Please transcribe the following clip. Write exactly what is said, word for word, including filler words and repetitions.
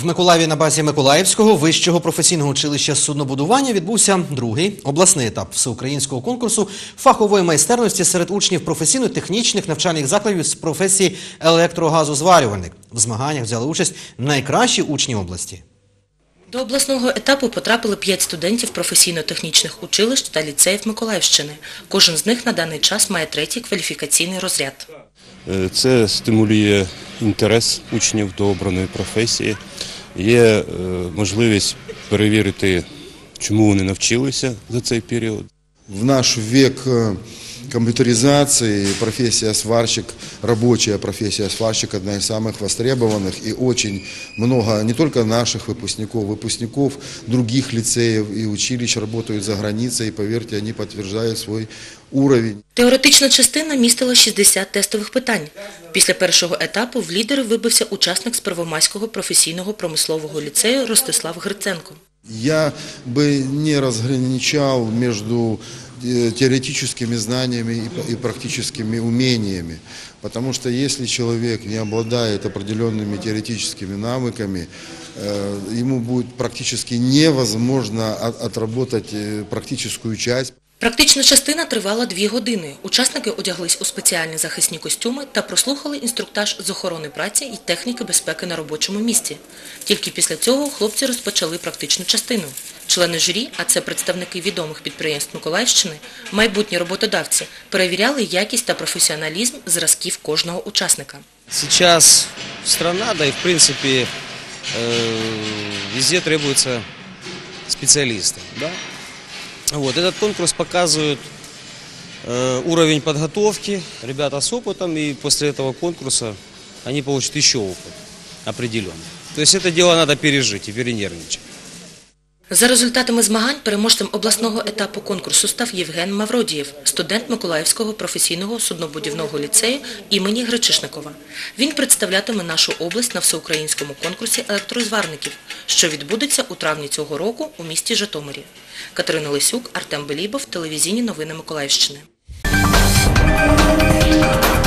В Миколаєві на базі Миколаївського вищого професійного училища суднобудування відбувся другий обласний етап всеукраїнського конкурсу фахової майстерності серед учнів професійно-технічних навчальних закладів з професії електрогазозварювальник. В змаганнях взяли участь найкращі учні області. До обласного етапу потрапили п'ять студентів професійно-технічних училищ та ліцеїв Миколаївщини. Кожен з них на даний час має третій кваліфікаційний розряд. Це стимулює інтерес учнів до обраної професії. Є можливість перевірити, чому вони навчилися за цей період. В наш век компьютеризации профессия сварщик, рабочая профессия сварщик одна из самых востребованных, и очень много не только наших выпускников, выпускников других лицеев и училищ работают за границей, и поверьте, они подтверждают свой уровень. Теоретична частина містила шістдесят тестових питань. Після першого етапу в лідери вибився учасник з Первомайського професійного промислового ліцею Ростислав Гриценко. Я бы не разграничал между теоретическими знаниями и практическими умениями, потому что если человек не обладает определенными теоретическими навыками, ему будет практически невозможно отработать практическую часть. Практична частина тривала дві години. Учасники одяглись у спеціальні захисні костюми та прослухали інструктаж з охорони праці і техніки безпеки на робочому місці. Тільки після цього хлопці розпочали практичну частину. Члени журі, а це представники відомих підприємств Миколаївщини, майбутні роботодавці, перевіряли якість та професіоналізм зразків кожного учасника. Сейчас страна, да и в принципе везде требуются специалисты. Да? Вот, этот конкурс показывает э, уровень подготовки, ребята с опытом, и после этого конкурса они получат еще опыт определенный. То есть это дело надо пережить и перенервничать. За результатами змагань переможцем обласного етапу конкурсу став Євген Мавродієв, студент Миколаївського професійного суднобудівного ліцею імені Гречишникова. Він представлятиме нашу область на всеукраїнському конкурсі електрозварників, що відбудеться у травні цього року у місті Житомирі. Катерина Лисюк, Артем Белібов, телевізійні новини Миколаївщини.